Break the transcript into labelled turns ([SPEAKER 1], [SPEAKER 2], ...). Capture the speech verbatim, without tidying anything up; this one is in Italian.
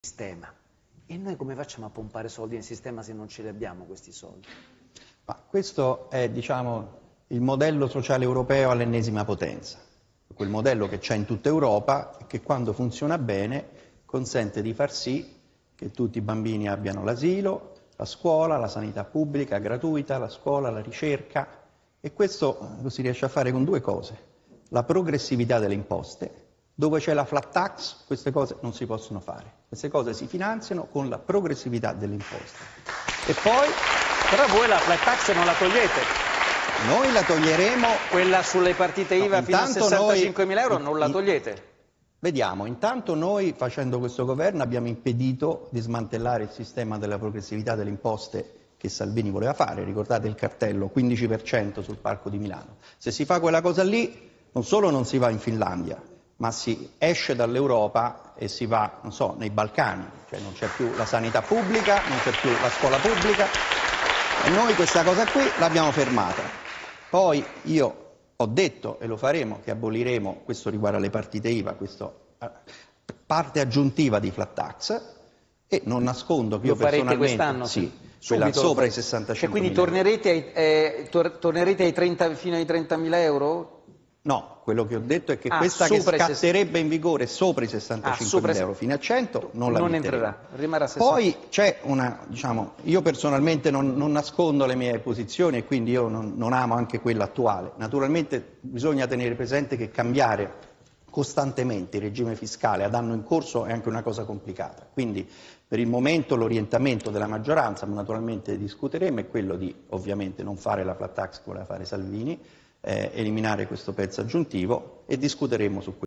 [SPEAKER 1] sistema. E noi come facciamo a pompare soldi nel sistema se non ce li abbiamo questi soldi?
[SPEAKER 2] Ma questo è, diciamo, il modello sociale europeo all'ennesima potenza, quel modello che c'è in tutta Europa e che quando funziona bene consente di far sì che tutti i bambini abbiano l'asilo, la scuola, la sanità pubblica gratuita, la scuola, la ricerca, e questo lo si riesce a fare con due cose: la progressività delle imposte. Dove c'è la flat tax queste cose non si possono fare, queste cose si finanziano con la progressività delle imposte. E poi,
[SPEAKER 1] però voi la flat tax non la togliete.
[SPEAKER 2] Noi la toglieremo.
[SPEAKER 1] Quella sulle partite I V A no, fino a sessantacinquemila euro non la togliete.
[SPEAKER 2] Vediamo, intanto noi facendo questo governo abbiamo impedito di smantellare il sistema della progressività delle imposte che Salvini voleva fare. Ricordate il cartello, quindici per cento sul Parco di Milano. Se si fa quella cosa lì, non solo non si va in Finlandia, ma si esce dall'Europa e si va, non so, nei Balcani, cioè non c'è più la sanità pubblica, non c'è più la scuola pubblica, e noi questa cosa qui l'abbiamo fermata. Poi io ho detto, e lo faremo, che aboliremo, questo riguarda le partite I V A, questa parte aggiuntiva di flat tax, e non nascondo che
[SPEAKER 1] lo
[SPEAKER 2] io personalmente...
[SPEAKER 1] quest'anno?
[SPEAKER 2] Sì, quella sopra i sessantacinque.
[SPEAKER 1] E quindi tornerete ai, eh, tor tornerete ai trenta, fino ai trentamila euro?
[SPEAKER 2] No, quello che ho detto è che
[SPEAKER 1] ah,
[SPEAKER 2] questa che scatterebbe in vigore sopra i sessantacinque
[SPEAKER 1] ah,
[SPEAKER 2] euro fino a cento non la
[SPEAKER 1] non
[SPEAKER 2] metteremo.
[SPEAKER 1] entrerà, rimarrà sessanta.
[SPEAKER 2] Poi c'è una, diciamo, io personalmente non, non nascondo le mie posizioni e quindi io non, non amo anche quella attuale. Naturalmente bisogna tenere presente che cambiare costantemente il regime fiscale ad anno in corso è anche una cosa complicata. Quindi per il momento l'orientamento della maggioranza, ma naturalmente discuteremo, è quello di ovviamente non fare la flat tax che voleva fare Salvini, Eh, eliminare questo pezzo aggiuntivo, e discuteremo su questo.